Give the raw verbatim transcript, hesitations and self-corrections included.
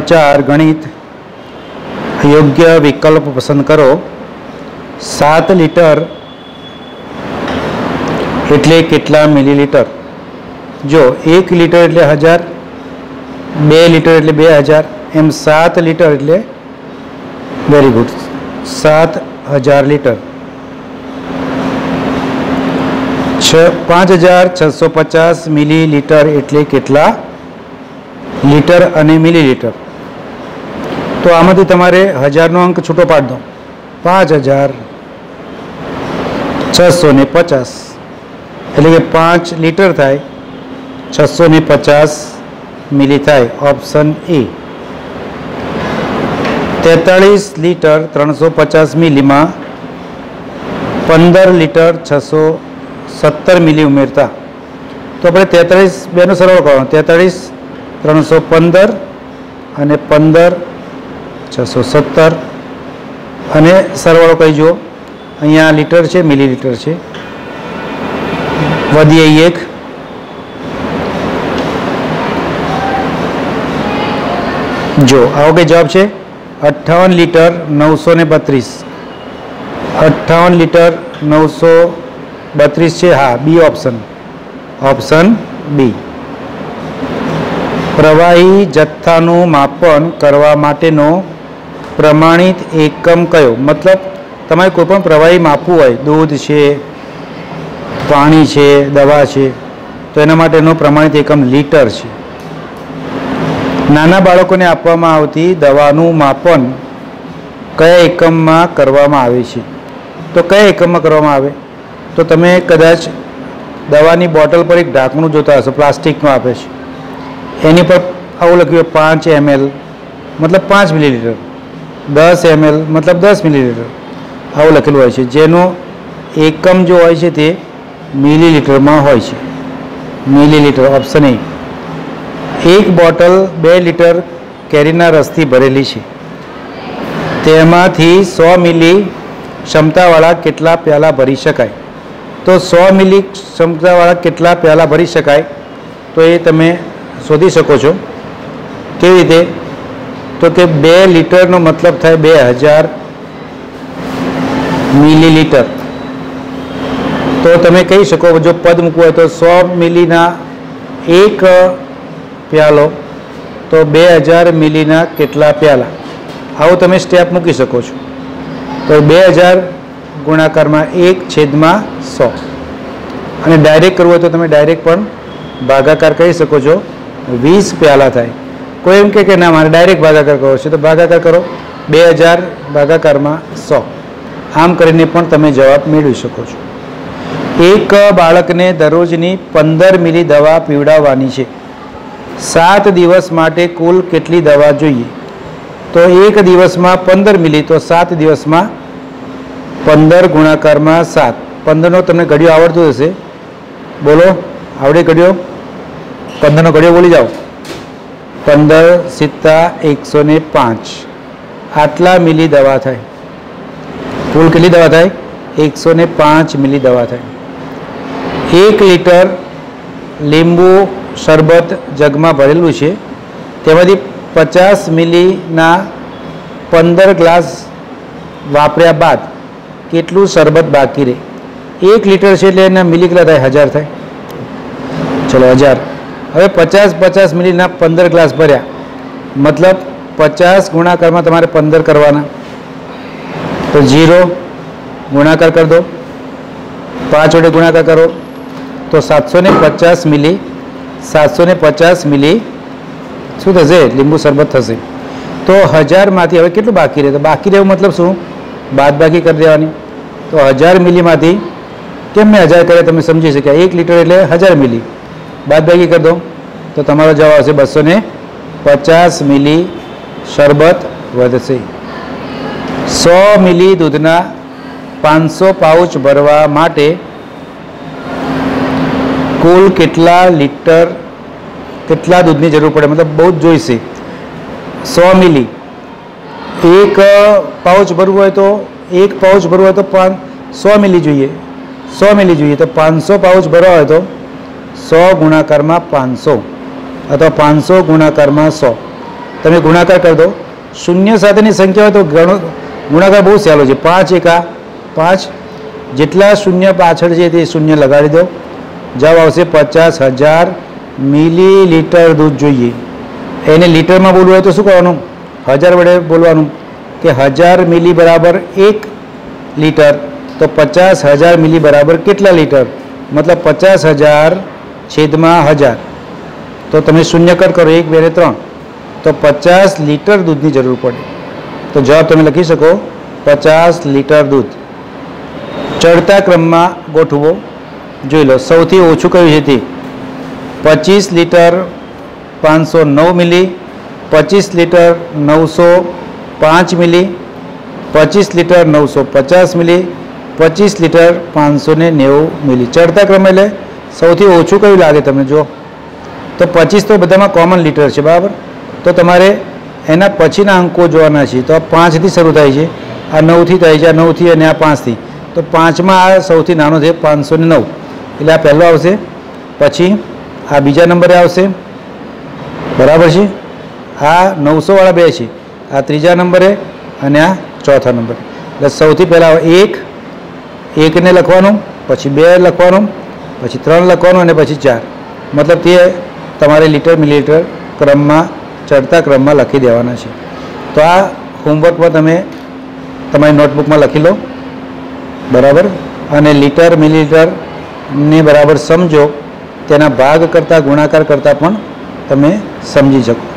चार गणित योग्य विकल्प पसंद करो। सात लीटर एटले केटला मिलीलीटर? जो एक लीटर एटले हज़ार, बे लीटर एटले बे हज़ार, एम सात लीटर एटले वेरी गुड सात हज़ार लीटर। छ पांच हज़ार छसो पचास मिलीलीटर एटले केटला लीटर अने मिलीलीटर? तो आमांथी तमारे हज़ार नो अंक छूटो पाड दो। पांच हज़ार छसो ने पचास एटले के पांच लीटर थाय, छसो ने पचास मिली थाय। Option A. तेतालीस लीटर त्रणसो पचास मिली में पंदर लीटर छसो सत्तर मिली उमेरता तो अपने तेतालीस बेनो सरळ करो। तेतालीस त्रणसो पंदर अने पंदर छसो सत्तर अने सरवाळो कही जो अहींया लीटर है मिलीलीटर है। वधीए एक जो आओ के जवाब है अट्ठावन लीटर नौ सौ ने बत्रीस। अट्ठावन लीटर नौ सौ बत्रीस है। हाँ बी ऑप्शन। Option B. प्रवाही जत्थानुं मापन करवा माटेनो प्रमाणित एकम कयो? मतलब तमारे कोईपण प्रवाही मापवुं होय, दूध है, पाणी है, दवा है, तो एना माटेनो प्रमाणित एकम लीटर है। नाना बाळकोने आपवामां आवती दवानुं मापन कया एकममां करवामां आवे छे? तो कया एकममां करवामां आवे? तो तमे कदाच दवानी बोटल पर एक ढांकणुं जोता हशो, प्लास्टिकनुं आपे छे, एनी पर आवुं लख्युं पांच एम एल मतलब पांच मिलीलीटर, दस एम एल मतलब दस मिलीलीटर आवुं लखेलुं होय छे, जेनो एकम जो होय छे ते मिलीलीटरमां होय छे। मिलीलीटर। Option A. एक बोटल बे लीटर केरीना रसथी भरेली है, तेमांथी सौ मिली क्षमतावाळा केटला प्याला भरी शकाय? तो सौ मिली क्षमतावाळा केटला प्याला भरी शकाय तो ये तमे शोधी शको छो। केवी रीते? तो के बे लीटरनो मतलब थाय बे हज़ार मिलीलीटर। तो तमे कही शको जो पद मूकवुं होय तो सौ मिलीना एक प्यालो तो बे हज़ार मिलीना केटला प्याला, आवुं तमे स्टेप मूकी शको छो। तो बे हज़ार गुणाकार में एक छेद में सौ अने डायरेक्ट करवुं होय तो तमे डायरेक्ट पण भागाकार करी शको छो। वीस प्याला थाय। कोई एम के ना मारे डायरेक्ट भागाकार करवो छे तो भागाकार करो, बे हज़ार भागाकार में सौ, आम करीने पण तमे जवाब मेळवी शको छो। एक बाळकने दररोजनी पंदर मिली दवा पीवडाववानी छे, सात दिवस माटे कुल केटली दवा जोईए? तो एक दिवस में पंदर मिली तो सात दिवस में पंदर गुणाकार में सात। पंदर नो तमने घड़ियो आवड़तो हशे? बोलो आवड़े घड़ियो? पंदर नो घड़ियो बोली जाओ। पंदर सित्ता एक सौ ने पांच आटला मिली दवा थाय। कुल केटली दवा थाय? एक सौ ने पांच मिली दवा थाय। एक लीटर લીંબુ શરબત જગમાં ભરેલું છે, તેમાંથી પચાસ મિલીના પંદર ગ્લાસ વાપર્યા બાદ કેટલું શરબત બાકી રહે? એક લીટર છે એટલે એના મિલી કેટલા થાય? હજાર થાય। ચલો હજાર। હવે પચાસ પચાસ મિલીના પંદર ગ્લાસ ભર્યા मतलब પચાસ ગુણાકારમાં તમારે પંદર કરવાના, તો જીરો ગુણાકાર કરી દો, પાંચ વડે ગુણાકાર કરો तो सात सौ ने पचास मिली सात सौ ने पचास मिली शू थे લીંબુ शरबत थे। तो हज़ार में हमें के बाकी रहे? तो बाकी रहू मतलब शू? बाद बाकी कर देवानी। तो हज़ार मिली में केम मैं हज़ार करे तमे समझी शक्या? एक लीटर एटले हज़ार मिली, बाद बाकी कर दो तो तमारो जवाब आवशे बसो ने पचास मिली शरबत वधशे। सौ मिली दूधना पांच सौ पाउच भरवा माटे कुल केटला लीटर केटला दूधनी जरूर पड़े? मतलब बहुत जोईशे। सौ मिली एक पाउच भरवू है तो एक पाउच भरवू है तो पाँच सौ मिली જોઈએ, सौ मिली જોઈએ तो पाँच सौ पाउच भरवा હોય तो सौ गुणाकार में पाँच सौ अथवा पाँच सौ गुणाकार में सौ તમે ગુણાકાર કરી દો. શૂન્ય સાથેની સંખ્યા હોય તો ગણો ગુણાકાર બહુ સહેલો છે. પાંચ એકા પાંચ, જેટલા શૂન્ય પાછળ છે તે શૂન્ય લગાડી દો. જવાબ આવશે પચાસ હજાર મિલીલીટર દૂધ જોઈએ. એને લીટરમાં બોલવું હોય તો શું કરવાનું? હજાર વડે બોલવાનું કે હજાર મિલી બરાબર એક લીટર, તો પચાસ હજાર મિલી બરાબર કેટલા લીટર? મતલબ પચાસ હજાર છેદમાં હજાર. તો તમે શૂન્ય કટ કરો, એક બે ને ત્રણ, તો પચાસ લીટર દૂધની જરૂર પડે. તો જવાબ તમે લખી શકો પચાસ લીટર દૂધ. ચડતા ક્રમમાં ગોઠવો. જોઈ લો, સૌથી ઓછું કયું છે તે પચીસ લીટર પાંચસો નવ મિલી, પચીસ લીટર નવસો પાંચ મિલી, પચીસ લીટર નવસો પચાસ મિલી, પચીસ લીટર પાંચસો ને નેવું મિલી. ચડતા ક્રમ એટલે સૌથી ઓછું કયું લાગે તમને? જો તો પચીસ તો બધામાં કોમન લીટર છે, બરાબર. તો તમારે એના પછીના અંકો જોવાના છે. તો આ પાંચથી શરૂ થાય છે, આ નવથી થાય છે, આ નવથી અને આ પાંચથી. તો પાંચમાં આ સૌથી નાનો છે પાંચસો ને નવ, એટલે આ પહેલો આવશે. પછી આ બીજા નંબરે આવશે, બરાબર છે. આ નવસોવાળા બે છે, આ ત્રીજા નંબરે અને આ ચોથા નંબરે. એટલે સૌથી પહેલાં એક એકને લખવાનું, પછી બે લખવાનું, પછી ત્રણ લખવાનું અને પછી ચાર. મતલબ તે તમારે લીટર મિલીલીટર ક્રમમાં ચડતા ક્રમમાં લખી દેવાના છે. તો આ હોમવર્કમાં તમે તમારી નોટબુકમાં લખી લો, બરાબર. અને લીટર મિલીલીટરને બરાબર સમજો, તેના ભાગ કરતાં ગુણાકાર કરતાં પણ તમે સમજી શકો.